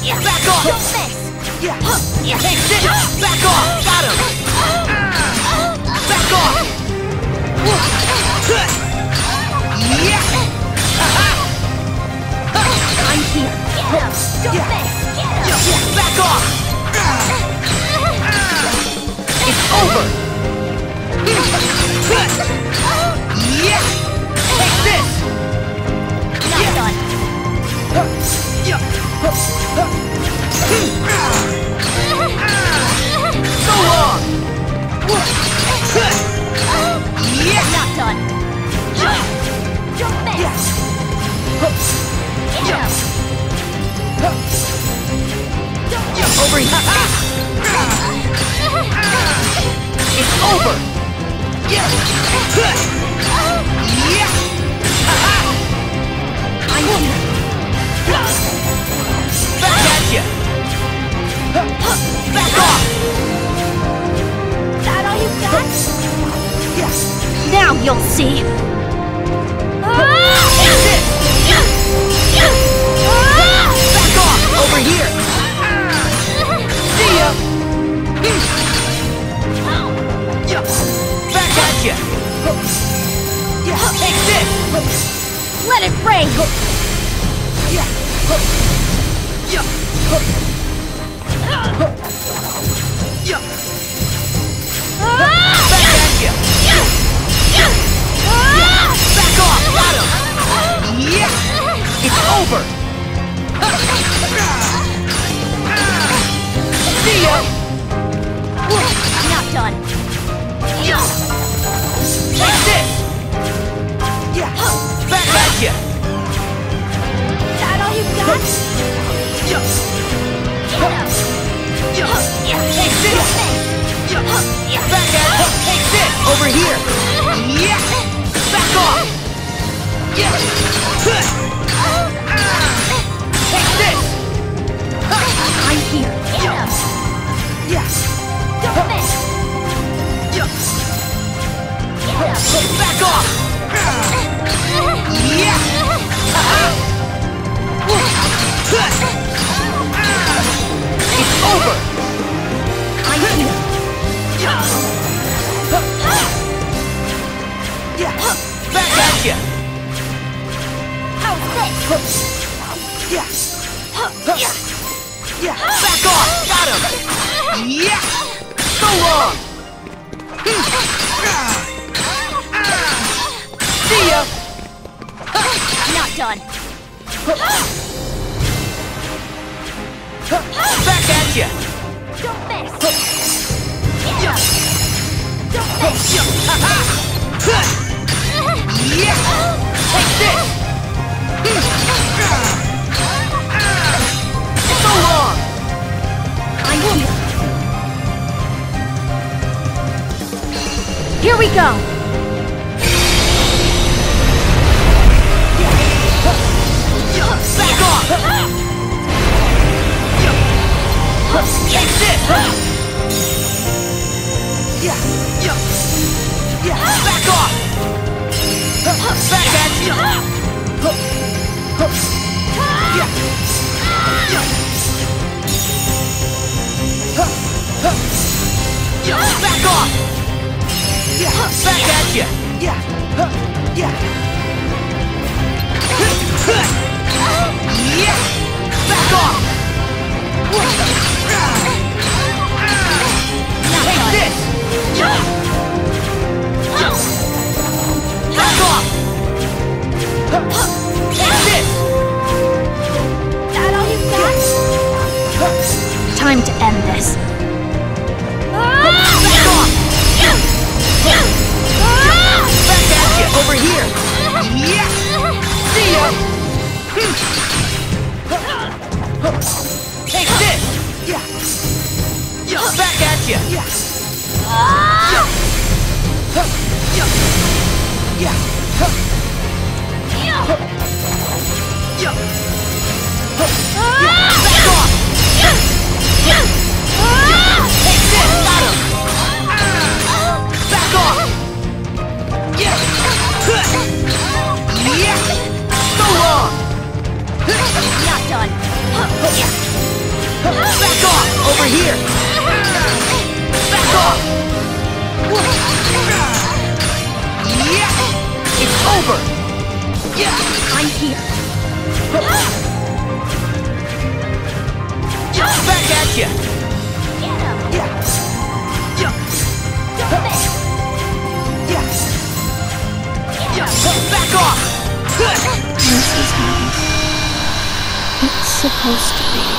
Back off! Don't miss! Take this! Back off! Got him! Back off! I'm here! Get him! Don't miss! Get him! Back off! It's over! Take this! Not done! So long! Not done! Don't miss! Get him! Over here! It's over! I'm here! Back at you! Back off! That all you got? Now you'll see! Take this! Back off! Over here! See ya! Back at you! Take this! Let it rain! Back at you! Back off! Got him! It's over! See ya! Not done! Take this! Back at you! That all you got? Get him! Take this! Back at you! Take this! Over here! Back off! Take this! I'm here! Get him! Don't miss! Get him! Back off! It's over! I'm here! Back at you! How's this? Back off! Got him! So long! See ya! Not done! Back at you! Don't miss! Get him! Don't miss! Take this! So long! I'm here! Here we go! Back off! Take this! Back off! Back at you! Back off! Back at you! Back off! Take this! Back off! Take this! That all you got? Time to end this. Back off! Back at you! Over here! See ya! Take this! Back at you! Back off! Take this! Got him! Back off! So long! Not done. over here! Back off! Yeah! It's over! Yeah! I'm here. Back at ya! Yeah! Yeah! Yeah! Back off! This is how it's supposed to be.